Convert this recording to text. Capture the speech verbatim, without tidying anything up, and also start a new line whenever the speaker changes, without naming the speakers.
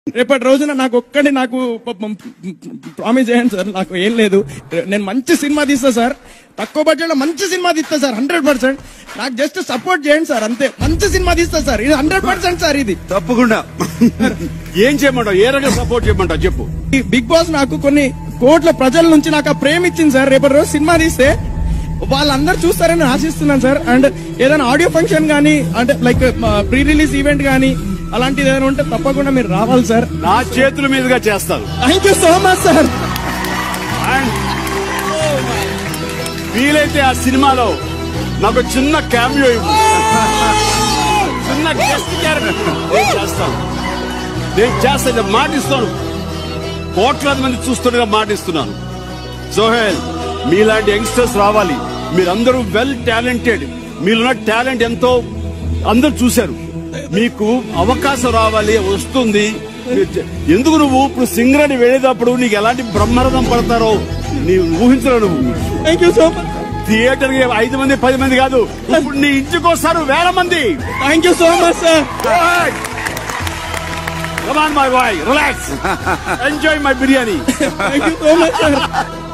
రేపటి రోజున నాకు ఒక్కడి నాకు ప్రామిస్ చేయండి సార్, నాకు ఏం లేదు, నేను మంచి సినిమా తీస్తా సార్, తక్కువ బడ్జెట్ లో మంచి సినిమా తీస్తా సార్, హండ్రెడ్ పర్సెంట్ నాకు జస్ట్ సపోర్ట్ చేయండి సార్, అంతే. మంచి సినిమా తీస్తా సార్, ఇది హండ్రెడ్ పర్సెంట్ సార్. ఇది
తప్పకుండా. ఏం చేయమంటావు, ఏ రకంగా సపోర్ట్ చేయమంటావు చెప్పు.
ఈ బిగ్ బాస్ నాకు కొన్ని కోట్ల ప్రజల నుంచి నాకు ఆ ప్రేమ ఇచ్చింది సార్. రేపటి రోజు సినిమా తీస్తే వాళ్ళందరూ చూస్తారని ఆశిస్తున్నాను సార్. అండ్ ఏదైనా ఆడియో ఫంక్షన్ గానీ, అంటే లైక్ ప్రీ రిలీజ్ ఈవెంట్ గానీ అలాంటిది ఏదైనా ఉంటే తప్పకుండా మీరు రావాలి సార్.
నా చేతుల మీదుగా చేస్తాను.
Thank you so much sir.
వీలైతే ఆ సినిమాలో నాకు చిన్న క్యామియో ఇవ్వు, చిన్న గెస్ట్ క్యారెక్టర్ నేను చేస్తాను, నేను చేస్తాను, మాటిస్తాను. కోట్లాది మంది చూస్తుండగా మాటిస్తున్నాను. సోహెల్, మీలాంటి యంగ్స్టర్స్ రావాలి. మీరందరూ వెల్ టాలెంటెడ్, మీరున్న టాలెంట్ ఎంతో అందరూ చూశారు. మీకు అవకాశం రావాలి, వస్తుంది. ఎందుకు నువ్వు ఇప్పుడు సింగరేణి వెళ్ళేటప్పుడు నీకు ఎలాంటి బ్రహ్మరథం పడతారో నీవు ఊహించరు. నువ్వు
thank you so much.
Theatre కి ఐదు మంది పది మంది కాదు, ఇప్పుడు నీ ఇంటికి వస్తారు వేల మంది.
Thank you so much sir.
Come on my boy, relax. Enjoy my biryani.
Thank you so much sir.